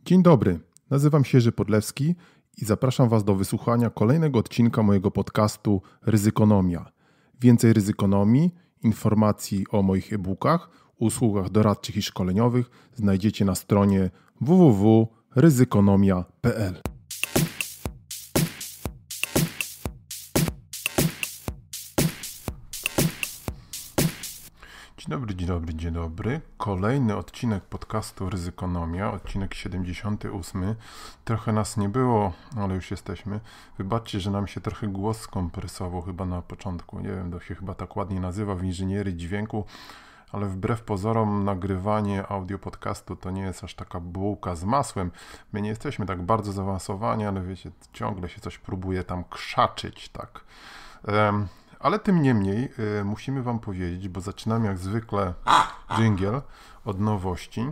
Dzień dobry, nazywam się Jerzy Podlewski i zapraszam Was do wysłuchania kolejnego odcinka mojego podcastu Ryzykonomia. Więcej ryzykonomii, informacji o moich e-bookach, usługach doradczych i szkoleniowych znajdziecie na stronie www.ryzykonomia.pl. Dzień dobry. Kolejny odcinek podcastu Ryzykonomia, odcinek 78. Trochę nas nie było, ale już jesteśmy. Wybaczcie, że nam się trochę głos skompresował chyba na początku. Nie wiem, to się chyba tak ładnie nazywa w inżynierii dźwięku, ale wbrew pozorom nagrywanie audio podcastu to nie jest aż taka bułka z masłem. My nie jesteśmy tak bardzo zaawansowani, ale wiecie, ciągle się coś próbuje tam krzaczyć, tak. Ale tym niemniej musimy Wam powiedzieć, bo zaczynamy jak zwykle dżingiel od nowości.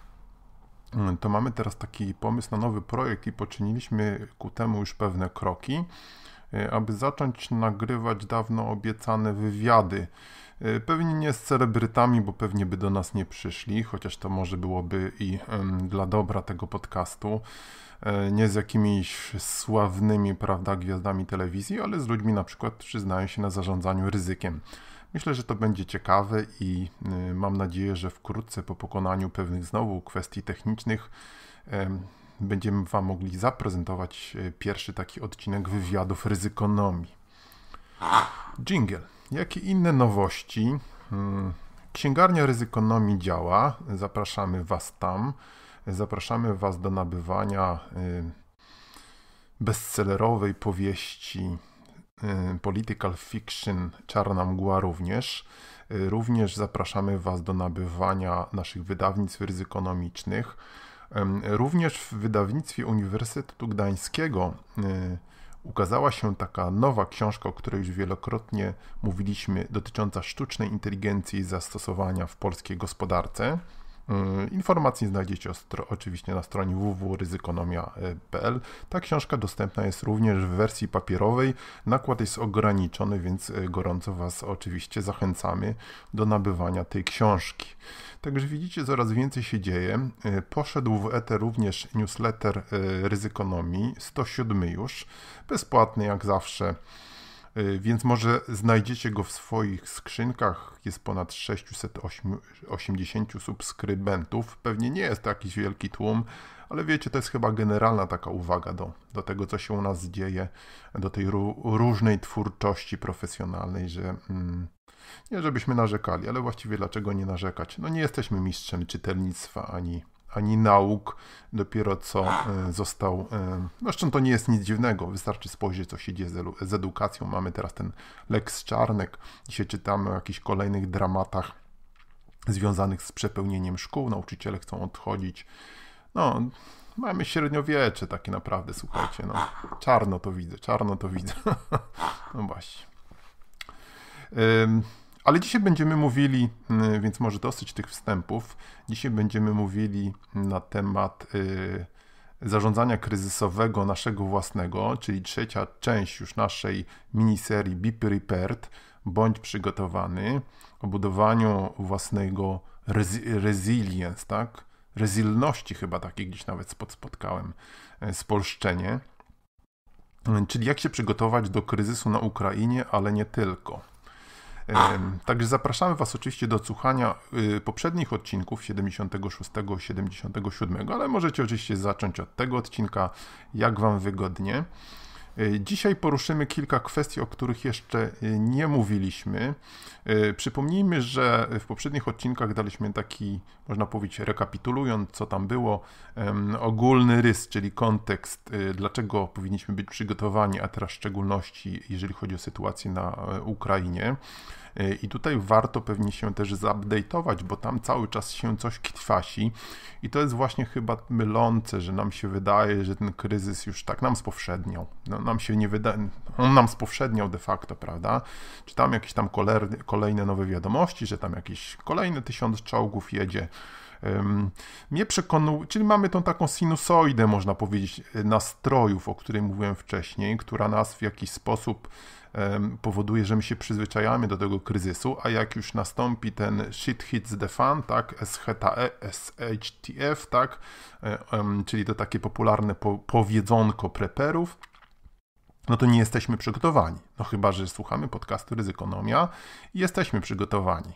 To mamy teraz taki pomysł na nowy projekt i poczyniliśmy ku temu już pewne kroki, aby zacząć nagrywać dawno obiecane wywiady. Pewnie nie z celebrytami, bo pewnie by do nas nie przyszli, chociaż to może byłoby i dla dobra tego podcastu. Nie z jakimiś sławnymi, prawda, gwiazdami telewizji, ale z ludźmi na przykład, którzy znają się na zarządzaniu ryzykiem. Myślę, że to będzie ciekawe i mam nadzieję, że wkrótce po pokonaniu pewnych znowu kwestii technicznych będziemy Wam mogli zaprezentować pierwszy taki odcinek wywiadów ryzykonomii. Dżingiel. Jakie inne nowości? Księgarnia ryzykonomii działa. Zapraszamy Was tam. Zapraszamy Was do nabywania bestsellerowej powieści Political Fiction Czarna Mgła również. Również zapraszamy Was do nabywania naszych wydawnictw ryzykonomicznych. Również w wydawnictwie Uniwersytetu Gdańskiego ukazała się taka nowa książka, o której już wielokrotnie mówiliśmy, dotycząca sztucznej inteligencji i zastosowania w polskiej gospodarce. Informacje znajdziecie oczywiście na stronie www.ryzykonomia.pl. Ta książka dostępna jest również w wersji papierowej. Nakład jest ograniczony, więc gorąco Was oczywiście zachęcamy do nabywania tej książki. Także widzicie, coraz więcej się dzieje. Poszedł w eter również newsletter Ryzykonomii, 107 już, bezpłatny jak zawsze. Więc może znajdziecie go w swoich skrzynkach. Jest ponad 680 subskrybentów. Pewnie nie jest to jakiś wielki tłum, ale wiecie, to jest chyba generalna taka uwaga do tego, co się u nas dzieje, do tej różnej twórczości profesjonalnej, że nie żebyśmy narzekali, ale właściwie dlaczego nie narzekać? No nie jesteśmy mistrzem czytelnictwa ani nauk, dopiero co został, zresztą to nie jest nic dziwnego, wystarczy spojrzeć, co się dzieje z edukacją. Mamy teraz ten Lex Czarnek, dzisiaj czytamy o jakichś kolejnych dramatach związanych z przepełnieniem szkół, nauczyciele chcą odchodzić, no mamy średniowiecze takie naprawdę, słuchajcie, no czarno to widzę, no właśnie. Ale dzisiaj będziemy mówili, więc może dosyć tych wstępów, dzisiaj będziemy mówili na temat zarządzania kryzysowego naszego własnego, czyli trzecia część już naszej miniserii Be Prepared, bądź przygotowany, o budowaniu własnego resilience, tak? Rezylności chyba takie gdzieś nawet spotkałem spolszczenie, czyli jak się przygotować do kryzysu na Ukrainie, ale nie tylko. Także zapraszamy Was oczywiście do odsłuchania poprzednich odcinków 76 i 77, ale możecie oczywiście zacząć od tego odcinka, jak Wam wygodnie. Dzisiaj poruszymy kilka kwestii, o których jeszcze nie mówiliśmy. Przypomnijmy, że w poprzednich odcinkach daliśmy taki, można powiedzieć, rekapitulując, co tam było, ogólny rys, czyli kontekst, dlaczego powinniśmy być przygotowani, a teraz w szczególności, jeżeli chodzi o sytuację na Ukrainie. I tutaj warto pewnie się też zupdate'ować, bo tam cały czas się coś kwasi i to jest właśnie chyba mylące, że nam się wydaje, że ten kryzys już tak nam spowszedniał. No, nam się nie wydaje, on nam spowszedniał de facto, prawda? Czytam jakieś tam kolejne nowe wiadomości, że tam jakieś kolejne 1000 czołgów jedzie Mnie przekonuje, czyli mamy tą taką sinusoidę, można powiedzieć, nastrojów, o której mówiłem wcześniej, która nas w jakiś sposób powoduje, że my się przyzwyczajamy do tego kryzysu, a jak już nastąpi ten shit hits the fan, tak, SHTF, tak, czyli to takie popularne powiedzonko preperów, no to nie jesteśmy przygotowani. No chyba że słuchamy podcastu Ryzykonomia i jesteśmy przygotowani.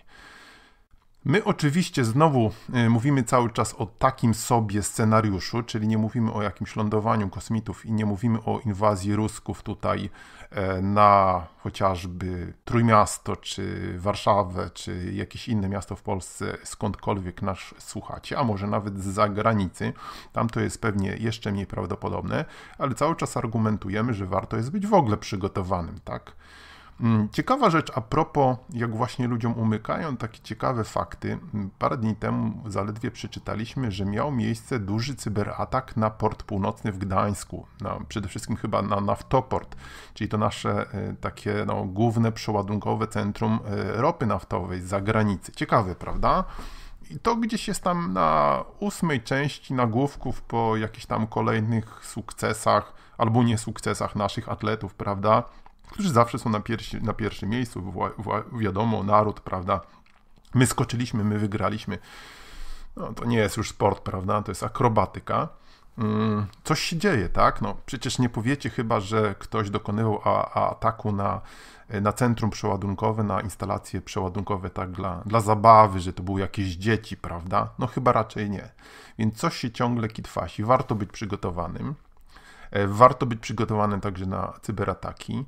My oczywiście znowu mówimy cały czas o takim sobie scenariuszu, czyli nie mówimy o jakimś lądowaniu kosmitów i nie mówimy o inwazji Rusków tutaj na chociażby Trójmiasto, czy Warszawę, czy jakieś inne miasto w Polsce, skądkolwiek nas słuchacie, a może nawet z zagranicy. Tam to jest pewnie jeszcze mniej prawdopodobne, ale cały czas argumentujemy, że warto jest być w ogóle przygotowanym, tak? Ciekawa rzecz a propos, jak właśnie ludziom umykają takie ciekawe fakty. Parę dni temu zaledwie przeczytaliśmy, że miał miejsce duży cyberatak na port północny w Gdańsku. Przede wszystkim chyba na Naftoport, czyli to nasze takie główne przeładunkowe centrum ropy naftowej z zagranicy. Ciekawe, prawda? I to gdzieś jest tam na 8. części nagłówków po jakichś tam kolejnych sukcesach albo niesukcesach naszych atletów, prawda? Którzy zawsze są na pierwszym miejscu, wiadomo, naród, prawda? My skoczyliśmy, my wygraliśmy. No, to nie jest już sport, prawda? To jest akrobatyka. Coś się dzieje, tak? No, przecież nie powiecie chyba, że ktoś dokonywał ataku na centrum przeładunkowe, na instalacje przeładunkowe tak dla zabawy, że to były jakieś dzieci, prawda? No chyba raczej nie. Więc coś się ciągle kitwasi. Warto być przygotowanym. Warto być przygotowanym także na cyberataki.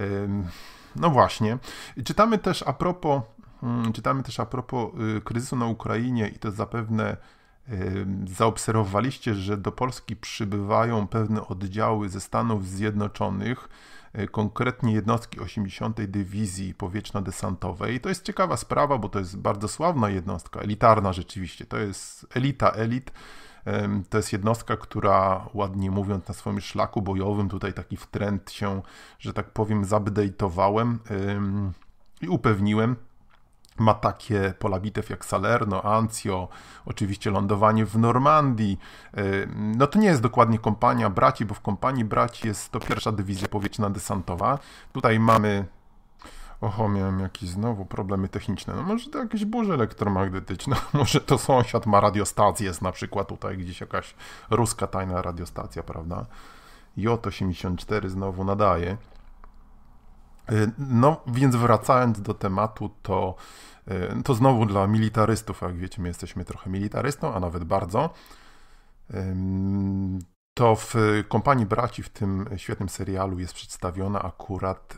No właśnie. Czytamy też a propos kryzysu na Ukrainie i to zapewne zaobserwowaliście, że do Polski przybywają pewne oddziały ze Stanów Zjednoczonych, konkretnie jednostki 80. Dywizji Powietrzno-Desantowej. To jest ciekawa sprawa, bo to jest bardzo sławna jednostka, elitarna rzeczywiście. To jest elita elit. To jest jednostka, która, ładnie mówiąc, na swoim szlaku bojowym, tutaj taki trend się, że tak powiem, zupdate'owałem i upewniłem. Ma takie pola bitew jak Salerno, Anzio, oczywiście lądowanie w Normandii. No to nie jest dokładnie kompania braci, bo w kompanii braci jest to 1. Dywizja Powietrzna-Desantowa. Tutaj mamy... Oho, miałem jakieś znowu problemy techniczne. No może to jakieś burze elektromagnetyczne, może to sąsiad ma radiostację, jest na przykład tutaj gdzieś jakaś ruska tajna radiostacja, prawda? J84 znowu nadaje. No więc wracając do tematu, to znowu dla militarystów, jak wiecie, my jesteśmy trochę militarystą, a nawet bardzo. To w Kompanii Braci, w tym świetnym serialu jest przedstawiona akurat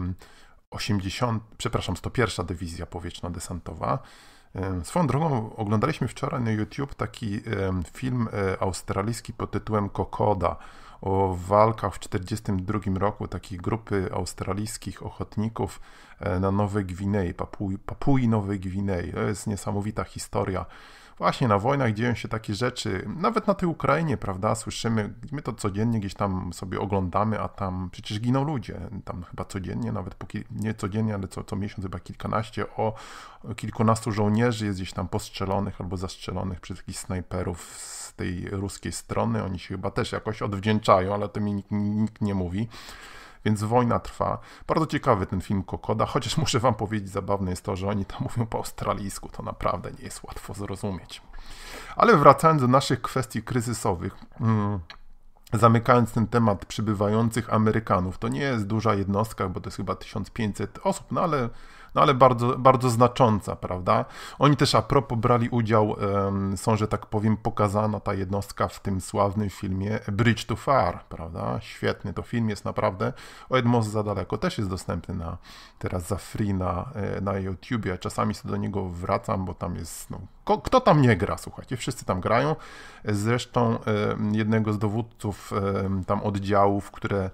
101. Dywizja Powietrzno-Desantowa. Swoją drogą oglądaliśmy wczoraj na YouTube taki film australijski pod tytułem Kokoda o walkach w 1942 roku takiej grupy australijskich ochotników na Nowej Gwinei, Papui Nowej Gwinei. To jest niesamowita historia. Właśnie na wojnach dzieją się takie rzeczy, nawet na tej Ukrainie, prawda, słyszymy, my to codziennie gdzieś tam sobie oglądamy, a tam przecież giną ludzie, tam chyba codziennie, nawet nie codziennie, ale co miesiąc chyba kilkanaście, o kilkunastu żołnierzy jest gdzieś tam postrzelonych albo zastrzelonych przez jakichś snajperów z tej ruskiej strony, oni się chyba też jakoś odwdzięczają, ale to mi nikt nie mówi. Więc wojna trwa. Bardzo ciekawy ten film Kokoda, chociaż muszę wam powiedzieć, zabawne jest to, że oni tam mówią po australijsku, to naprawdę nie jest łatwo zrozumieć. Ale wracając do naszych kwestii kryzysowych, zamykając ten temat przybywających Amerykanów, to nie jest duża jednostka, bo to jest chyba 1500 osób, no ale bardzo, bardzo znacząca, prawda? Oni też a propos brali udział, są, że tak powiem, pokazana ta jednostka w tym sławnym filmie Bridge Too Far, prawda? Świetny to film jest naprawdę. O Most za daleko też jest dostępny teraz za free na YouTubie. Ja czasami sobie do niego wracam, bo tam jest, kto tam nie gra, słuchajcie, wszyscy tam grają. Zresztą jednego z dowódców tam oddziałów, które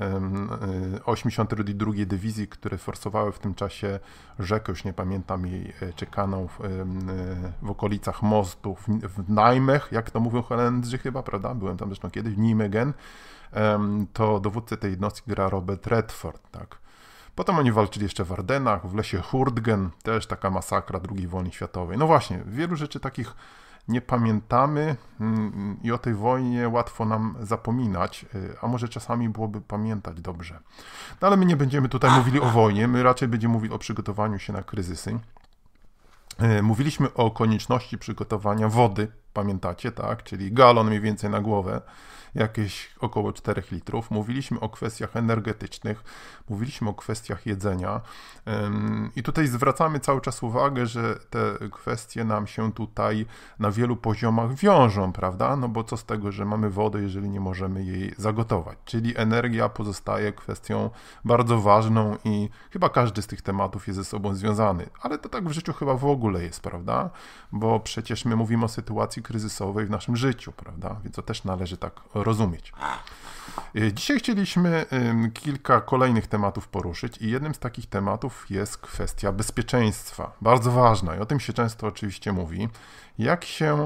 82. Dywizji, które forsowały w tym czasie rzekę, już nie pamiętam jej kanał w okolicach mostu w Nijmegen, jak to mówią Holendrzy chyba, prawda? Byłem tam zresztą kiedyś, w Nijmegen. To dowódcę tej jednostki gra Robert Redford, tak. Potem oni walczyli jeszcze w Ardenach, w lesie Hurtgen, też taka masakra II wojny światowej. No właśnie, wielu rzeczy takich nie pamiętamy i o tej wojnie łatwo nam zapominać, a może czasami byłoby pamiętać dobrze. No ale my nie będziemy tutaj mówili o wojnie, my raczej będziemy mówili o przygotowaniu się na kryzysy. Mówiliśmy o konieczności przygotowania wody, pamiętacie, tak? Czyli galon mniej więcej na głowę, jakieś około 4 litrów. Mówiliśmy o kwestiach energetycznych, mówiliśmy o kwestiach jedzenia i tutaj zwracamy cały czas uwagę, że te kwestie nam się tutaj na wielu poziomach wiążą, prawda? No bo co z tego, że mamy wodę, jeżeli nie możemy jej zagotować? Czyli energia pozostaje kwestią bardzo ważną i chyba każdy z tych tematów jest ze sobą związany, ale to tak w życiu chyba w ogóle jest, prawda? Bo przecież my mówimy o sytuacji kryzysowej w naszym życiu, prawda? Więc to też należy tak rozumieć. Dzisiaj chcieliśmy kilka kolejnych tematów poruszyć i jednym z takich tematów jest kwestia bezpieczeństwa. Bardzo ważna i o tym się często oczywiście mówi. Jak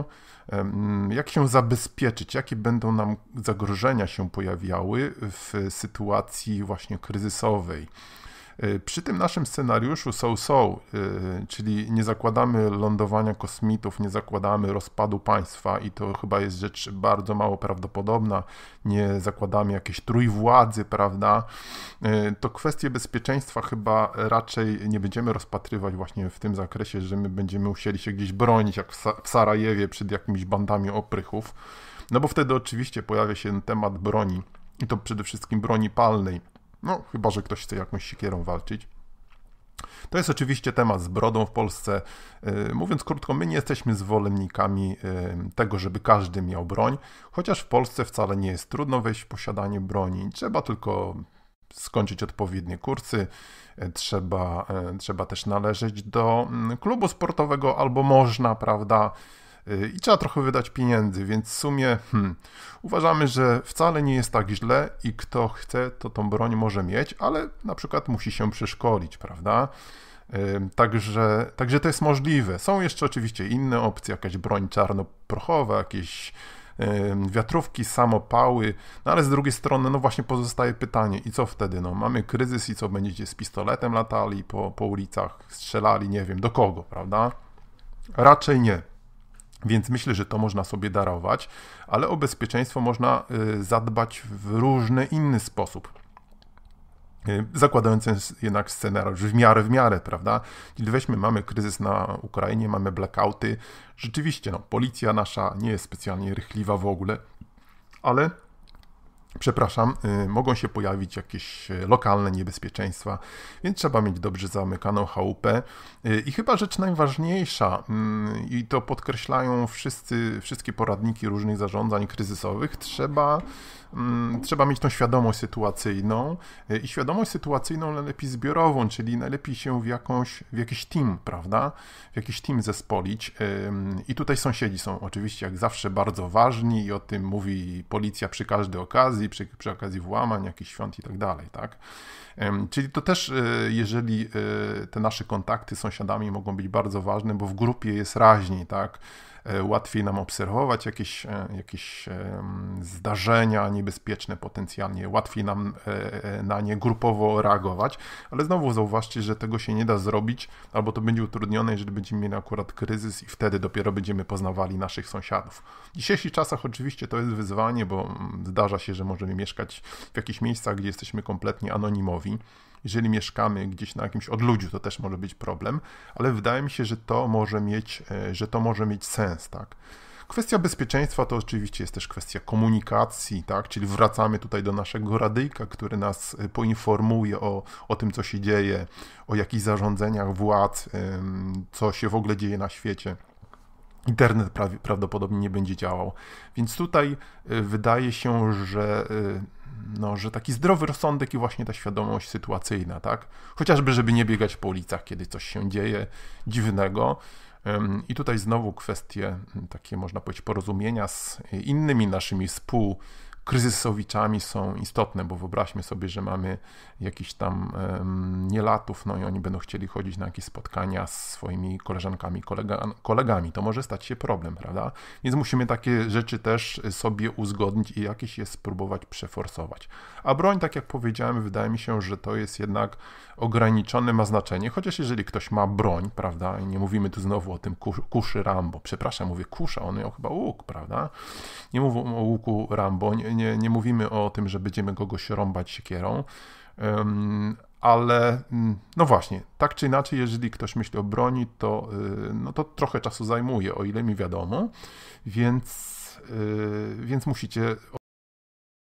się zabezpieczyć, jakie będą nam zagrożenia się pojawiały w sytuacji właśnie kryzysowej. Przy tym naszym scenariuszu czyli nie zakładamy lądowania kosmitów, nie zakładamy rozpadu państwa i to chyba jest rzecz bardzo mało prawdopodobna, nie zakładamy jakiejś trójwładzy, prawda, to kwestie bezpieczeństwa chyba raczej nie będziemy rozpatrywać właśnie w tym zakresie, że my będziemy musieli się gdzieś bronić, jak w Sarajewie przed jakimiś bandami oprychów, no bo wtedy oczywiście pojawia się temat broni i to przede wszystkim broni palnej. No, chyba że ktoś chce jakąś siekierą walczyć. To jest oczywiście temat z brodą w Polsce. Mówiąc krótko, my nie jesteśmy zwolennikami tego, żeby każdy miał broń, chociaż w Polsce wcale nie jest trudno wejść w posiadanie broni. Trzeba tylko skończyć odpowiednie kursy, trzeba też należeć do klubu sportowego albo można, prawda, i trzeba trochę wydać pieniędzy, więc w sumie uważamy, że wcale nie jest tak źle i kto chce, to tą broń może mieć, ale na przykład musi się przeszkolić, prawda? Także to jest możliwe. Są jeszcze oczywiście inne opcje, jakaś broń czarnoprochowa, jakieś wiatrówki, samopały, no ale z drugiej strony no właśnie pozostaje pytanie i co wtedy? No mamy kryzys i co, będziecie z pistoletem latali po ulicach, strzelali, nie wiem, do kogo, prawda? Raczej nie. Więc myślę, że to można sobie darować, ale o bezpieczeństwo można zadbać w różny inny sposób. Zakładając jednak scenariusz w miarę, prawda? Czyli mamy kryzys na Ukrainie, mamy blackouty. Rzeczywiście, no, policja nasza nie jest specjalnie rychliwa w ogóle, ale mogą się pojawić jakieś lokalne niebezpieczeństwa, więc trzeba mieć dobrze zamykaną chałupę. I chyba rzecz najważniejsza, i to podkreślają wszystkie poradniki różnych zarządzań kryzysowych, trzeba mieć tą świadomość sytuacyjną i świadomość sytuacyjną najlepiej zbiorową, czyli najlepiej się w jakiś team, prawda? W jakiś team zespolić. I tutaj sąsiedzi są oczywiście jak zawsze bardzo ważni i o tym mówi policja przy każdej okazji, przy okazji włamań, jakichś świąt i tak dalej, tak? Czyli to też, jeżeli te nasze kontakty z sąsiadami mogą być bardzo ważne, bo w grupie jest raźniej, tak? Łatwiej nam obserwować jakieś zdarzenia niebezpieczne potencjalnie, łatwiej nam na nie grupowo reagować, ale znowu zauważcie, że tego się nie da zrobić, albo to będzie utrudnione, jeżeli będziemy mieli akurat kryzys i wtedy dopiero będziemy poznawali naszych sąsiadów. W dzisiejszych czasach oczywiście to jest wyzwanie, bo zdarza się, że możemy mieszkać w jakichś miejscach, gdzie jesteśmy kompletnie anonimowi. Jeżeli mieszkamy gdzieś na jakimś odludziu, to też może być problem, ale wydaje mi się, że to może mieć sens, tak? Kwestia bezpieczeństwa to oczywiście jest też kwestia komunikacji, tak? Czyli wracamy tutaj do naszego radyjka, który nas poinformuje o tym, co się dzieje, o jakichś zarządzeniach władz, co się w ogóle dzieje na świecie. Internet prawdopodobnie nie będzie działał, więc tutaj wydaje się, że taki zdrowy rozsądek i właśnie ta świadomość sytuacyjna, tak? Chociażby, żeby nie biegać po ulicach, kiedy coś się dzieje dziwnego. I tutaj znowu kwestie takie, można powiedzieć, porozumienia z innymi naszymi kryzysowiczami są istotne, bo wyobraźmy sobie, że mamy jakiś tam nielatów, no i oni będą chcieli chodzić na jakieś spotkania z swoimi koleżankami, kolegami. To może stać się problem, prawda? Więc musimy takie rzeczy też sobie uzgodnić i jakieś je spróbować przeforsować. A broń, tak jak powiedziałem, wydaje mi się, że to jest jednak ograniczone ma znaczenie, chociaż jeżeli ktoś ma broń, prawda, i nie mówimy tu znowu o tym kuszy Rambo, przepraszam, mówię kusza, on miał chyba łuk, prawda? Nie mówię o łuku Rambo, nie mówimy o tym, że będziemy kogoś rąbać siekierą, ale no właśnie, tak czy inaczej, jeżeli ktoś myśli o broni, to, no to trochę czasu zajmuje, o ile mi wiadomo, więc musicie